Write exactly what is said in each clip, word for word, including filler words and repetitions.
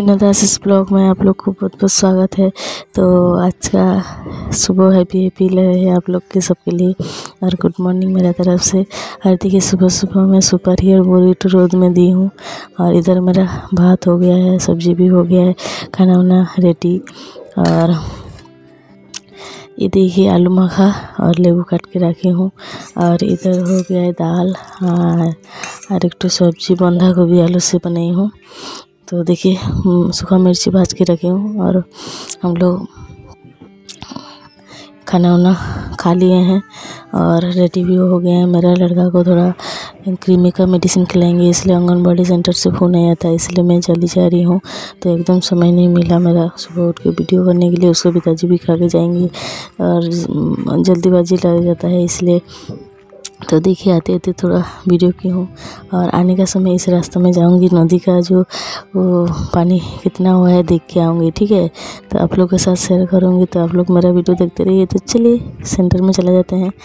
विनोद आशीष blog में आप लोग को बहुत बहुत स्वागत है। तो आज का सुबह हैप्पी हैप्पी है आप लोग के सबके लिए और गुड मॉर्निंग मेरा तरफ से। हर देखिए सुबह सुबह मैं सुपर हियर बोरीटो रोड में दी हूँ और इधर मेरा भात हो गया है, सब्जी भी हो गया है, खाना वाना रेडी। और ये देखिए आलू मखा और नींबू काट के रखी हूँ। और इधर हो गया है दाल और एक तो सब्जी बंधा गोभी आलू से बनाई हूँ। तो देखिए सूखा मिर्ची भाज के रखे हूँ और हम लोग खाना वाना खा लिए हैं और रेडी भी हो गए हैं। मेरा लड़का को थोड़ा क्रीमी का मेडिसिन खिलाएंगे, इसलिए आंगनबाड़ी सेंटर से फ़ोन आया था, इसलिए मैं जल्दी जा रही हूँ। तो एकदम समय नहीं मिला मेरा सुबह उठ के वीडियो करने के लिए। उसको पिताजी भी खा के जाएंगे और जल्दीबाजी लग जाता है इसलिए। तो देखिए आते आते थोड़ा वीडियो की हूँ और आने का समय इस रास्ते में जाऊँगी। नदी का जो वो पानी कितना हुआ है देख के आऊँगी, ठीक है। तो आप लोग के साथ शेयर करूँगी, तो आप लोग मेरा वीडियो देखते रहिए। तो चलिए सेंटर में चला जाते हैं।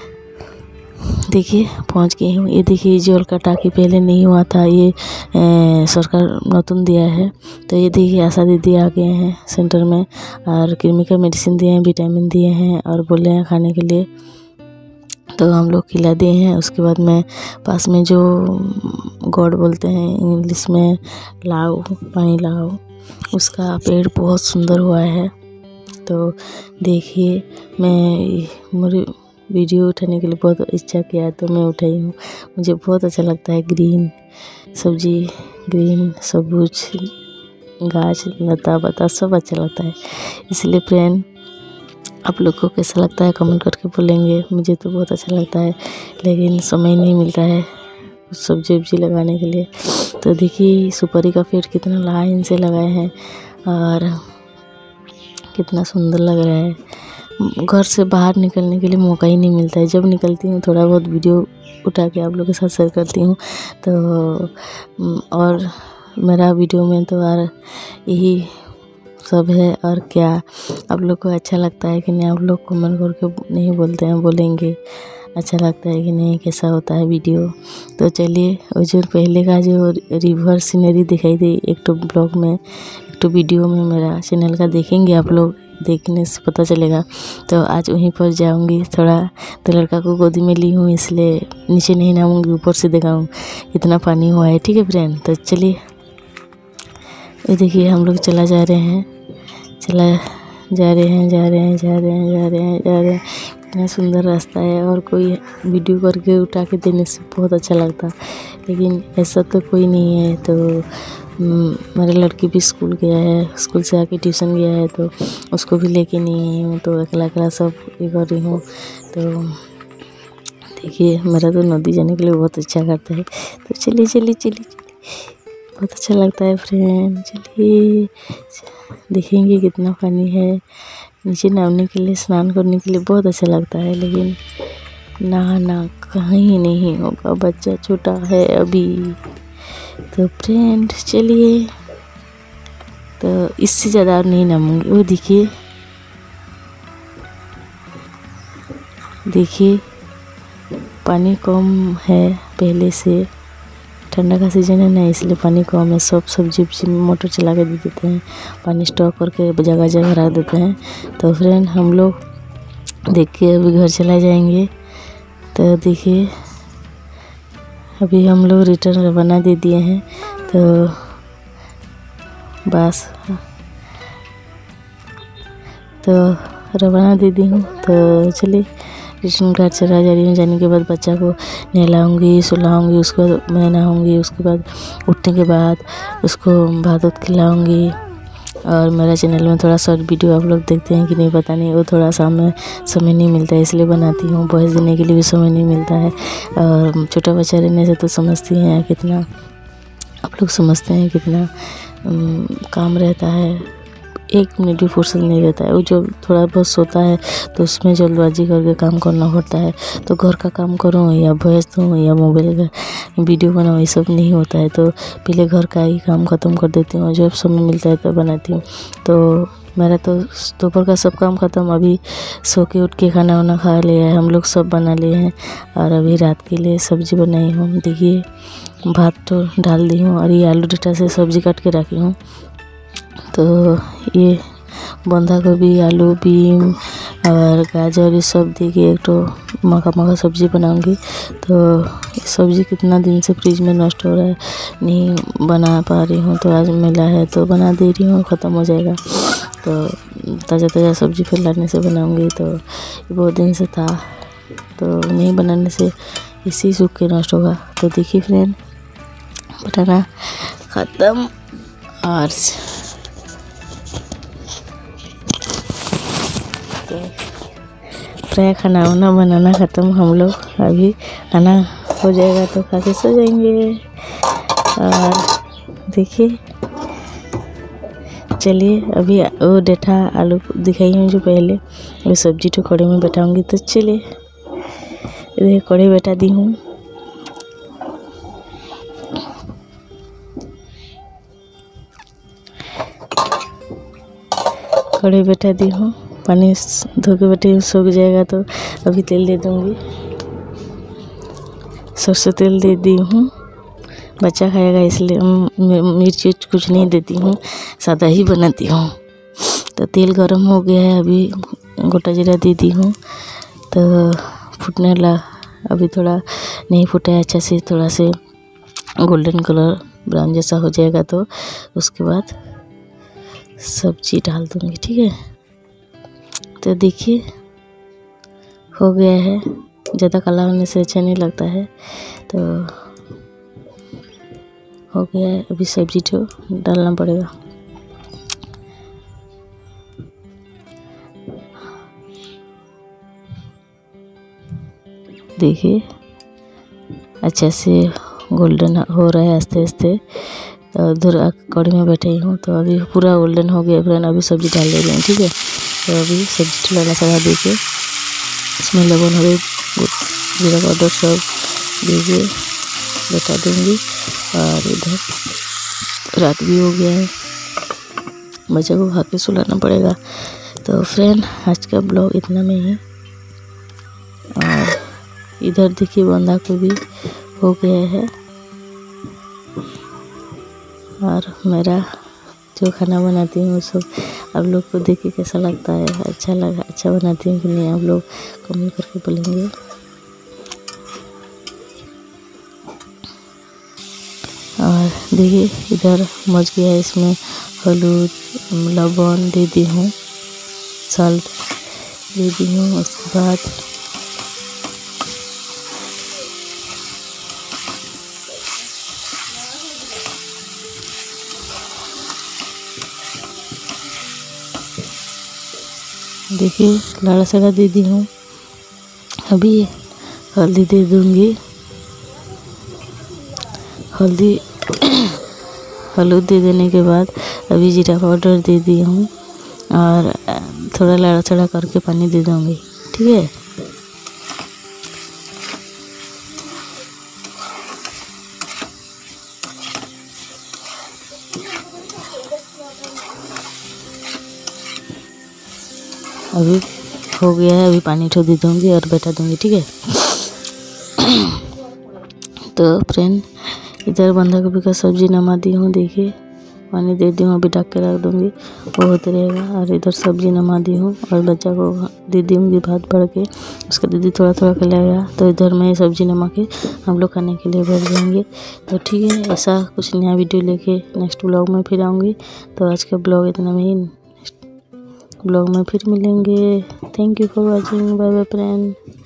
देखिए पहुंच गई हूँ। ये देखिए जल का टाँकी पहले नहीं हुआ था, ये ए, सरकार नतून दिया है। तो ये देखिए आशा दीदी आ गए हैं सेंटर में और कृमि का मेडिसिन दिए हैं, विटामिन दिए हैं और बोले हैं खाने के लिए। तो हम लोग खिला दिए हैं। उसके बाद मैं पास में जो गॉड बोलते हैं इंग्लिश में लाओ, पानी लाओ, उसका पेड़ बहुत सुंदर हुआ है। तो देखिए मैं मेरी वीडियो उठाने के लिए बहुत इच्छा किया तो मैं उठाई हूँ। मुझे बहुत अच्छा लगता है ग्रीन सब्जी, ग्रीन सबूज गाछ लता बता सब अच्छा लगता है। इसलिए फ्रेंड आप लोग को कैसा लगता है कमेंट करके बोलेंगे। मुझे तो बहुत अच्छा लगता है लेकिन समय नहीं मिलता है सब्जी उब्जी लगाने के लिए। तो देखिए सुपारी का पेड़ कितना लाइन से लगाए हैं और कितना सुंदर लग रहा है। घर से बाहर निकलने के लिए मौका ही नहीं मिलता है। जब निकलती हूँ थोड़ा बहुत वीडियो उठा के आप लोग के साथ शेयर करती हूँ। तो और मेरा वीडियो में तो यार यही सब है। और क्या आप लोग को अच्छा लगता है कि नहीं, आप लोग कमेंट करके नहीं बोलते हैं, बोलेंगे अच्छा लगता है कि नहीं, कैसा होता है वीडियो। तो चलिए वो जो पहले का जो रिवर सीनरी दिखाई दी एक तो ब्लॉग में एक तो वीडियो में मेरा चैनल का देखेंगे आप लोग, देखने से पता चलेगा। तो आज वहीं पर जाऊंगी थोड़ा। तो लड़का को गोदी में ली हूँ इसलिए नीचे नहीं नामूंगी, ऊपर से दिखाऊँ कितना पानी हुआ है, ठीक है फ्रेंड। तो चलिए ये देखिए हम लोग चला जा रहे हैं चला जा रहे हैं जा रहे हैं जा रहे हैं जा रहे हैं जा रहे हैं इतना सुंदर रास्ता है। और कोई वीडियो करके उठा के देने से बहुत अच्छा लगता, लेकिन ऐसा तो कोई नहीं है। तो मेरा लड़की भी स्कूल गया है, स्कूल से आके ट्यूशन गया है, तो उसको भी लेके नहीं आई हूँ। तो अकेला अकेला सब ये कर रही हूँ। तो देखिए मेरा तो नदी जाने के लिए बहुत इच्छा करता है। तो चलिए चलिए चलिए बहुत अच्छा लगता है फ्रेंड। चलिए देखेंगे कितना पानी है। नीचे नहाने के लिए, स्नान करने के लिए बहुत अच्छा लगता है, लेकिन नहाना कहीं नहीं होगा, बच्चा छोटा है अभी। तो फ्रेंड चलिए, तो इससे ज़्यादा नहीं नहाऊंगी। वो देखिए देखिए पानी कम है पहले से, ठंडा का सीज़न है ना इसलिए पानी कम है। सब सब्जी उब्जी में मोटर चला के दे देते हैं, पानी स्टॉक करके जगह जगह रख देते हैं। तो फ्रेंड हम लोग देखिए अभी घर चला जाएंगे। तो देखिए अभी हम लोग रिटर्न रवाना दे दिए हैं। तो बस तो रवाना दे दी हूँ। तो चलिए रिटर्न घर चला जा रही हूँ। जाने के बाद बच्चा को नहलाऊँगी, सुलाऊँगी, उसके बाद मैं नहाऊँगी, उसके बाद उठने के बाद उसको भात वात खिलाऊँगी। और मेरा चैनल में थोड़ा शॉर्ट वीडियो आप लोग देखते हैं कि नहीं पता नहीं, वो थोड़ा सा में समय नहीं मिलता है इसलिए बनाती हूँ। वॉइस देने के लिए भी समय नहीं मिलता है। और छोटा बच्चा रहने से तो समझती हैं कितना, आप लोग समझते हैं कितना काम रहता है। एक मिनट भी फुर्सत नहीं रहता है। वो जो थोड़ा बहुत सोता है तो उसमें जल्दबाजी करके काम करना पड़ता है। तो घर का काम करूँ या वॉइस दूँ या मोबाइल का वीडियो बनाऊँ, ये सब नहीं होता है। तो पहले घर का ही काम ख़त्म कर देती हूँ, जब समय मिलता है तो बनाती हूँ। तो मेरा तो दोपहर का सब काम ख़त्म, अभी सो के उठ के खाना वाना खा लिया है, हम लोग सब बना लिए हैं। और अभी रात के लिए सब्ज़ी बनाई हूँ। देखिए भात तो डाल दी हूँ और ये आलू डंटा से सब्ज़ी काट के रखी हूँ। तो ये बंधा गोभी, आलू, बीम और गाजर ये सब दे के एक तो मका मका सब्ज़ी बनाऊंगी। तो सब्ज़ी कितना दिन से फ्रिज में नष्ट हो रहा है, नहीं बना पा रही हूँ, तो आज मिला है तो बना दे रही हूँ, ख़त्म हो जाएगा। तो ताज़ा ताज़ा सब्ज़ी फिर लाने से बनाऊंगी। तो ये बहुत दिन से था, तो नहीं बनाने से इसी सूख के नष्ट होगा। तो देखिए फ्रेंड, बनाना ख़त्म और प्राय खाना वाना बनाना ख़त्म। हम लोग अभी खाना हो जाएगा तो खा के सो जाएंगे। और देखिए, चलिए अभी वो डेठा आलू दिखाई हूँ जो पहले, वो सब्जी तो कड़े में बैठाऊंगी। तो चलिए इधर कड़े बैठा दी हूँ। कड़े बैठा दी हूँ, पानी धो के बैठे सूख जाएगा तो अभी तेल दे दूँगी। सरसों तेल दे दी हूँ, बच्चा खाएगा इसलिए मिर्ची कुछ नहीं देती हूँ, सादा ही बनाती हूँ। तो तेल गरम हो गया है, अभी गोटा जीरा दे दी हूँ। तो फूटने ला अभी थोड़ा नहीं फूटा है अच्छा से, थोड़ा से गोल्डन कलर ब्राउन जैसा हो जाएगा तो उसके बाद सब्जी डाल दूँगी। ठीक है, तो देखिए हो गया है। ज़्यादा काला होने से अच्छा नहीं लगता है, तो हो गया है। अभी सब्जी तो डालना पड़ेगा। देखिए अच्छे से गोल्डन हो रहा है आस्ते आस्ते। उधर कड़ी में बैठे ही तो अभी पूरा गोल्डन हो गया फ्रेंड। अभी सब्जी डाल दे रही हूँ। ठीक है, तो अभी सब्जी डालना चढ़ा दे के इसमें लवण हरे जीरा पाउडर सब दे के बता दूँगी। और इधर रात भी हो गया है, बच्चे को खा के सुलाना पड़ेगा। तो फ्रेंड आज का ब्लॉग इतना में ही। और इधर देखिए बंधा गोभी हो गया है। और मेरा जो खाना बनाती हूँ सब आप लोग को देख के कैसा लगता है, अच्छा लगा, अच्छा बनाती हूँ कि नहीं, आप लोग कमेंट करके बोलेंगे। और देखिए इधर मच गया है, इसमें हल्दी लवण दे दी हूँ, सॉल्ट दे दी हूँ। उसके बाद देखिए लाड़ा साड़ा दे दी हूँ। अभी हल्दी दे दूँगी, हल्दी हल्दी दे देने के बाद अभी जीरा पाउडर दे दी हूँ और थोड़ा लाड़ा साड़ा करके पानी दे दूँगी। ठीक है, अभी हो गया है। अभी पानी ठो दे दूँगी और बैठा दूँगी। ठीक है, तो फ्रेंड इधर बंधा गोभी का सब्जी नमा दी हूँ। देखिए पानी दे दी हूँ, अभी ढक के रख दूँगी, वो होते रहेगा। और इधर सब्जी नमा दी हूँ और बच्चा को दे दूँगी भात भर के, उसका दीदी थोड़ा थोड़ा खिलाएगा। तो इधर मैं सब्जी नमा के हम लोग खाने के लिए बैठ जाएंगे। तो ठीक है, ऐसा कुछ नया वीडियो लेके नेक्स्ट ब्लॉग में फिर आऊँगी। तो आज का ब्लॉग इतना में ही, ब्लॉग में फिर मिलेंगे। Thank you for watching, bye bye friend.